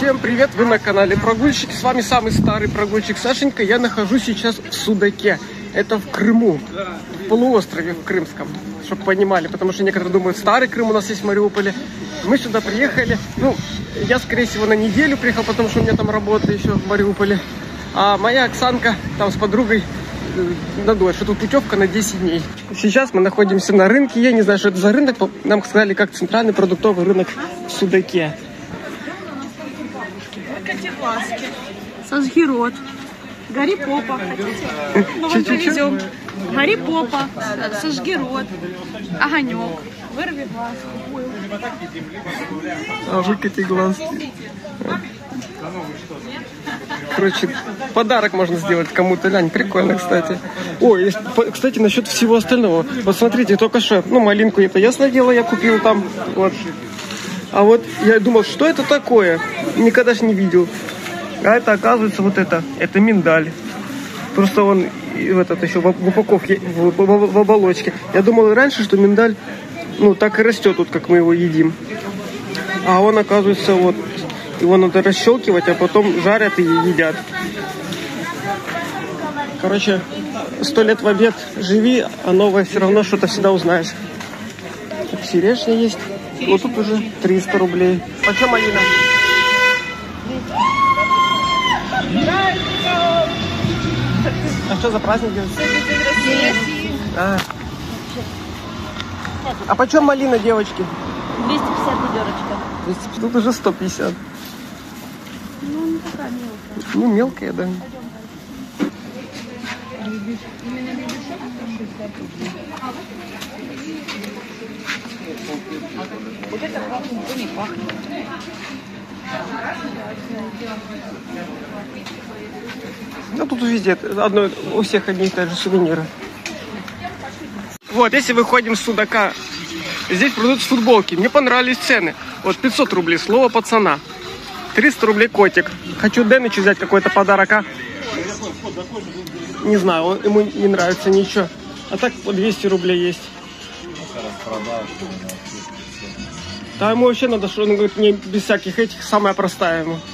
Всем привет, вы на канале Прогульщик. С вами самый старый прогульщик Сашенька. Я нахожусь сейчас в Судаке. Это в Крыму, в полуострове в Крымском, чтобы понимали. Потому что некоторые думают, старый Крым у нас есть в Мариуполе. Мы сюда приехали, я скорее всего на неделю приехал, потому что у меня там работа еще в Мариуполе. А моя Оксанка там с подругой на дольше. Тут путевка на 10 дней. Сейчас мы находимся на рынке. Я не знаю, что это за рынок. Нам сказали, как центральный продуктовый рынок в Судаке. Котиглазки, Сожгирот, Гарри Попа. Мы вам привезем Гарри Попа, Сожгирот, Огонек, Вырви глазки. А вы Котиглазки. Короче, подарок можно сделать кому-то. Лянь, прикольно, кстати. Ой, кстати, насчет всего остального. Вот смотрите, только что, малинку, это ясное дело, я купил там. Вот. А вот я думал, что это такое? Никогда же не видел. А это, оказывается, это миндаль. Просто он еще в упаковке, в оболочке. Я думал раньше, что миндаль, так и растет, тут, как мы его едим. А он, оказывается, его надо расщелкивать, а потом жарят и едят. Короче, 100 лет в обед живи, а новое все равно что-то всегда узнаешь. Тут черешня есть. Вот тут уже 300 рублей. Почем малина? А что за праздник? А почем малина, девочки? 250 ведерочка. 250, тут уже 150. Не такая мелкая. Мелкая, да. Вот это пахнет, не пахнет. Тут везде у всех одни и те же сувениры. Вот, если выходим с Судака, здесь продают футболки. Мне понравились цены. 500 рублей, слово пацана. 300 рублей котик. Хочу Дэнычу взять какой-то подарок, а? Не знаю, ему не нравится ничего. А так по 200 рублей есть. Да, ему вообще надо, что он говорит, мне без всяких этих, самая простая ему.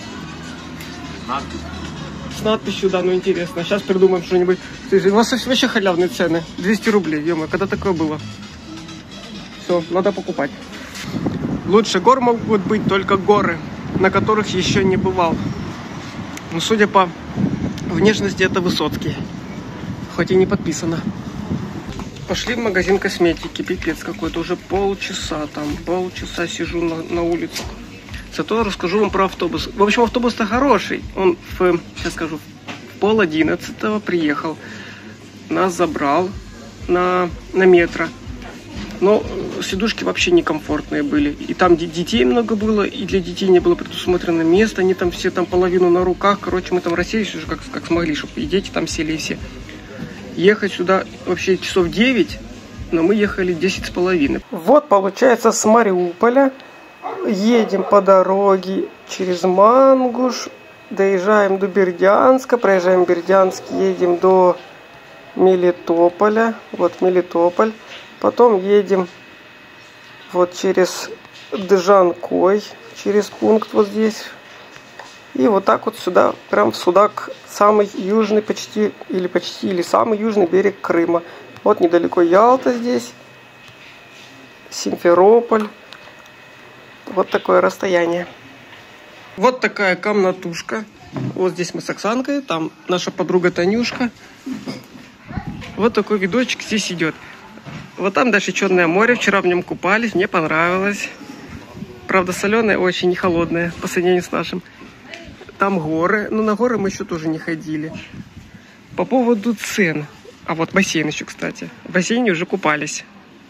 С надписью, да, интересно. Сейчас придумаем что-нибудь. У вас вообще халявные цены. 200 рублей, ё-моё, когда такое было? Все, надо покупать. Лучше гор могут быть только горы, на которых еще не бывал. Но судя по внешности, это Высоцкий. Хоть и не подписано. Пошли в магазин косметики. Пипец какой-то. Уже полчаса сижу на улице. Зато расскажу вам про автобус. В общем, автобус-то хороший. Он сейчас скажу, в 10:30 приехал. Нас забрал на метро. Но сидушки вообще некомфортные были. И там детей много было, и для детей не было предусмотрено место. Они там все половину на руках. Короче, мы там расселись уже как смогли, чтобы и дети там сели, и все. Ехать сюда вообще часов 9, но мы ехали 10,5. Вот, получается, с Мариуполя едем по дороге через Мангуш, доезжаем до Бердянска, проезжаем Бердянск, едем до Мелитополя. Вот Мелитополь. Потом едем через Джанкой, через пункт вот здесь. И вот так вот сюда, прям в Судак, самый южный или самый южный берег Крыма. Вот недалеко Ялта здесь, Симферополь. Вот такое расстояние. Вот такая комнатушка. Вот здесь мы с Оксанкой, там наша подруга Танюшка. Вот такой видочек здесь идет. Вот там дальше Черное море, вчера в нем купались, мне понравилось. Правда, соленое, очень не холодное по сравнению с нашим. Там горы, но на горы мы еще тоже не ходили. По поводу цен. А вот бассейн еще, кстати. В бассейне уже купались.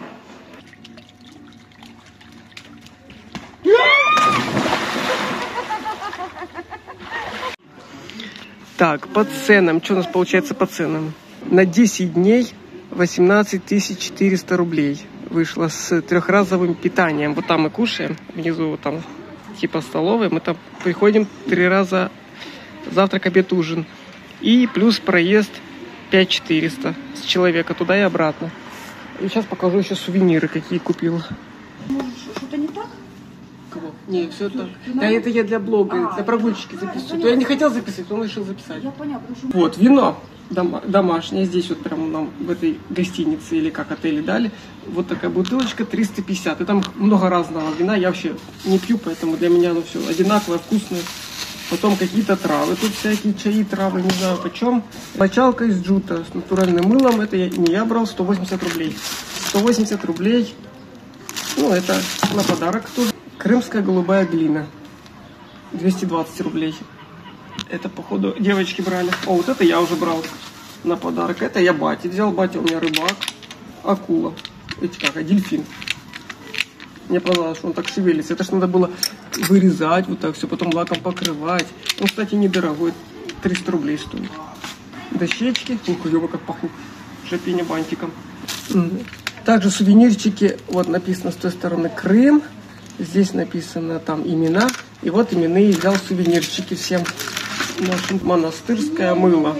Так, по ценам. Что у нас получается по ценам? На 10 дней 18 400 рублей. Вышло с трехразовым питанием. Вот там мы кушаем. Внизу вот там типа столовой. Мы там приходим 3 раза: завтрак, обед, ужин. И плюс проезд 5400 с человека туда и обратно. И сейчас покажу еще сувениры, какие купил. Может, что-то не так? Кого? Не, все так. Да, это я для блога, для прогульщики записываю. То я не хотел записывать, но решил записать. Я поняла, потому что... Вот, вино домашнее. Здесь вот прямо нам в этой гостинице или как отеле дали. Вот такая бутылочка 350. И там много разного вина. Я вообще не пью, поэтому для меня оно все одинаковое, вкусное. Потом какие-то травы. Тут всякие чаи, травы, не знаю почем. Мочалка из джута с натуральным мылом. Это не я брал, 180 рублей. 180 рублей. Ну, это на подарок тоже. Крымская голубая глина. 220 рублей. Это, походу, девочки брали. О, вот это я уже брал на подарок. Это я бате взял. Батя у меня рыбак. Акула. Эти как, дельфин. Мне понравилось, что он так шевелится. Это ж надо было вырезать вот так все, потом лаком покрывать. Он, кстати, недорогой. 300 рублей стоит. Дощечки. Ух, ёба, как пахнет. Шапиня бантиком. Также сувенирчики. Вот написано с той стороны Крым. Здесь написано там имена. И вот именные взял сувенирчики всем. Наше монастырское мыло.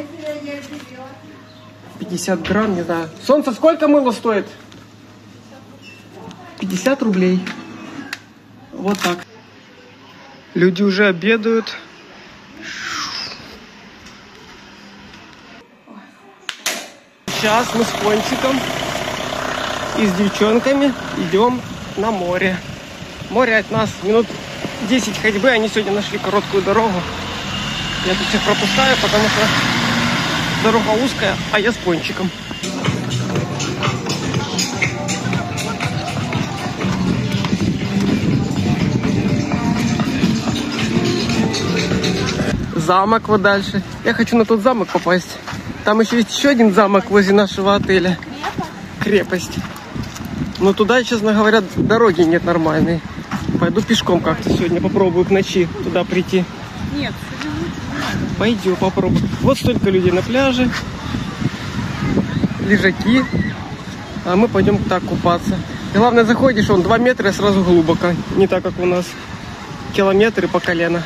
50 грамм, не знаю. Солнце, сколько мыло стоит? 50 рублей. Вот так. Люди уже обедают. Сейчас мы с Пончиком и с девчонками идем на море. Море от нас минут 10 ходьбы. Они сегодня нашли короткую дорогу. Я тут всех пропускаю, потому что дорога узкая, а я с Пончиком. Замок вот дальше. Я хочу на тот замок попасть. Там еще один замок возле нашего отеля. Крепость. Но туда, честно говоря, дороги нет нормальной. Пойду пешком как-то сегодня, попробую к ночи туда прийти. Нет, пойдем, попробуем. Вот столько людей на пляже. Лежаки. А мы пойдем так купаться. И главное, заходишь, он 2 метра и сразу глубоко. Не так, как у нас километры по колено.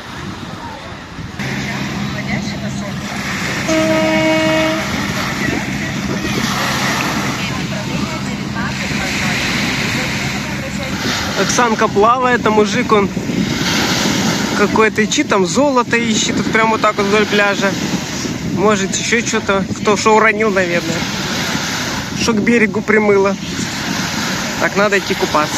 Оксанка плавает, а мужик он какой-то ищет, там золото ищет, тут прямо вот так вот вдоль пляжа. Может еще что-то, кто что уронил, наверное. Что к берегу примыло. Так, надо идти купаться.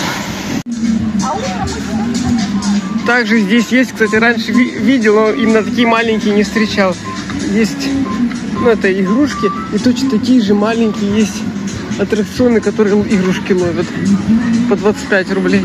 Также здесь есть, кстати, раньше видел, но именно такие маленькие не встречал. Есть, ну это игрушки, и точно такие же маленькие есть аттракционы, которые игрушки ловят по 25 рублей.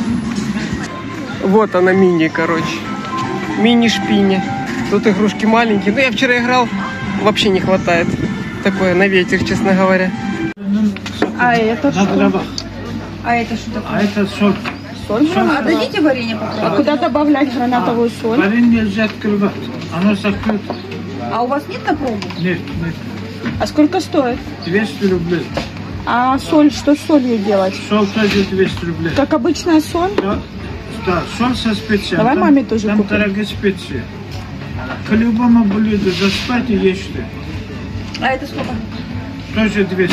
Вот она мини, короче. Мини-шпини. Тут игрушки маленькие. Ну, я вчера играл, вообще не хватает. Такое на ветер, честно говоря. А это что? А это что такое? А это соль. Соль? А дадите варенье попробовать? А куда добавлять гранатовую соль? Варенье нельзя открывать. Оно закрыто. А у вас нет на пробу? Нет, нет. А сколько стоит? 200 рублей. А соль, что с солью делать? Соль тоже 200 рублей. Как обычная соль? Да, да, соль со специями. Давай там, маме тоже там купим. дорогие специи. К любому блюду заспать и есть. А это сколько? Тоже 200.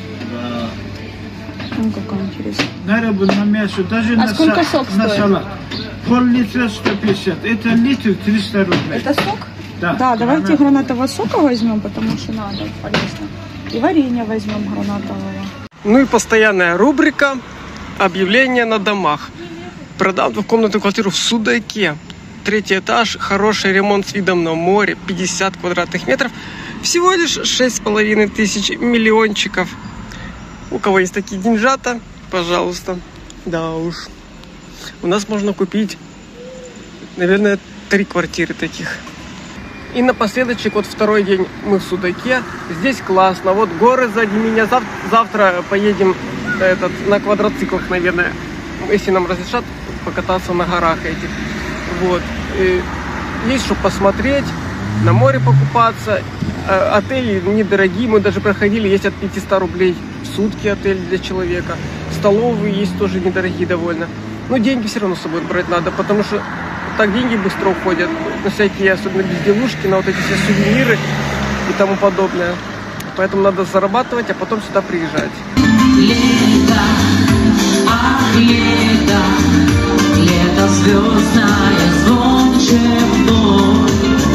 Ну, какая интересная. На рыбу, на мясо, даже на, сколько сок на стоит? салат. Пол-литра 150. Это литр 300 рублей. Это сок? Да. Да, давайте гранатового сока возьмем, потому что надо, полезно. И варенье возьмем гранатового. Ну и постоянная рубрика объявления на домах. Продам двухкомнатную квартиру в Судаке. 3-й этаж, хороший ремонт с видом на море, 50 квадратных метров. Всего лишь 6500, миллиончиков. У кого есть такие деньжата, пожалуйста. Да уж. У нас можно купить, наверное, 3 квартиры таких. И напоследочек, вот 2-й день мы в Судаке. Здесь классно. Вот горы сзади меня. Завтра поедем на квадроциклах, наверное, если нам разрешат покататься на горах этих. Вот. И есть что посмотреть, на море покупаться. Отели недорогие, мы даже проходили, есть от 500 рублей в сутки отель для человека. Столовые есть тоже недорогие довольно. Но деньги все равно с собой брать надо, потому что так деньги быстро уходят на всякие, особенно безделушки, на вот эти все сувениры и тому подобное. Поэтому надо зарабатывать, а потом сюда приезжать. Лето, ах, лето, лето звездная звонче вновь.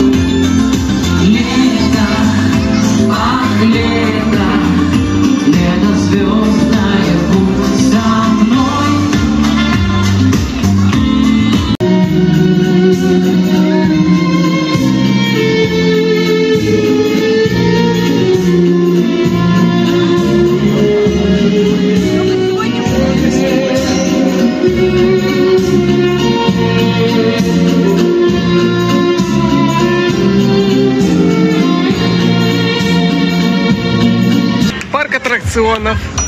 Лето, ах, лето, лето звездное, будь со мной. Парк аттракционов.